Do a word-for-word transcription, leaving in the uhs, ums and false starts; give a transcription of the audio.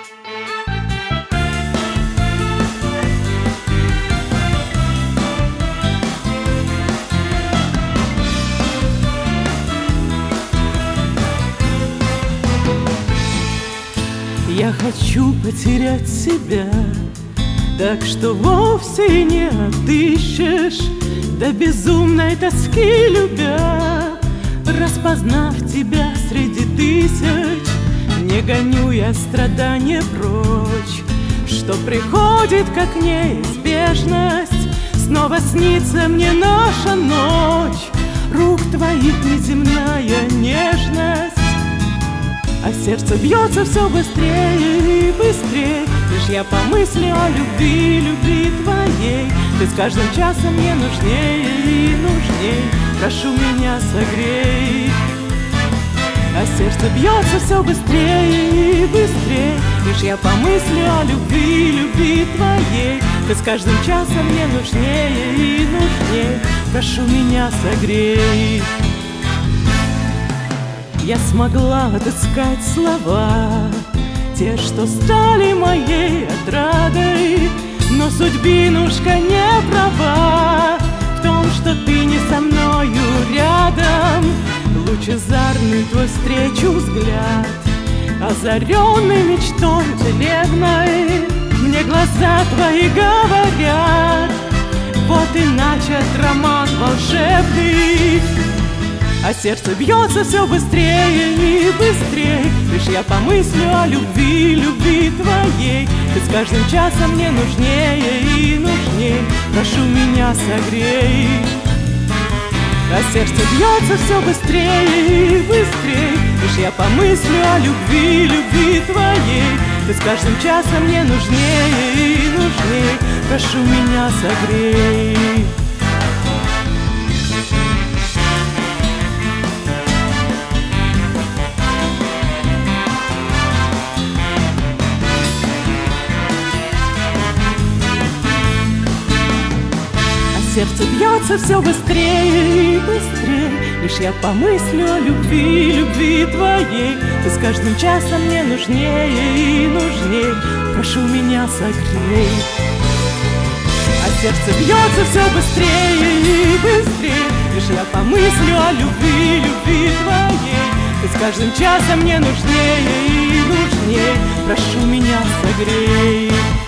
Я хочу потерять себя, так что вовсе не отыщешь, до безумной тоски любя. Распознав тебя среди тысяч, не гоню я страдания прочь, что приходит как неизбежность. Снова снится мне наша ночь, рук твоих неземная нежность. А сердце бьется все быстрее и быстрее, лишь я помыслю о любви, любви твоей. Ты с каждым часом мне нужнее и нужней, прошу меня согрей. А сердце бьется все быстрее и быстрее, лишь я помыслю о любви, любви твоей. Ты с каждым часом мне нужнее и нужней, прошу меня согрей. Я смогла отыскать слова, те, что стали моей отрадой, но судьбинушка не права в том, что ты не со мною рядом. Лучезарный твой встречу взгляд, озаренный мечтой целебной, мне глаза твои говорят: вот и начат роман волшебный. А сердце бьется все быстрее и быстрее, лишь я помыслю о любви, любви твоей. Ты с каждым часом мне нужнее и нужней, прошу меня согрей. А сердце бьется все быстрее и быстрее, лишь я помыслю о любви, любви твоей. Ты с каждым часом мне нужнее и нужней, прошу меня согрей. Сердце бьется все быстрее и быстрее, лишь я помыслю о любви, любви твоей. Ты с каждым часом мне нужнее и нужней, прошу меня согрей. А сердце бьется все быстрее и быстрее, лишь я помыслю о любви, любви твоей. Ты с каждым часом мне нужнее и нужней, прошу меня согрей.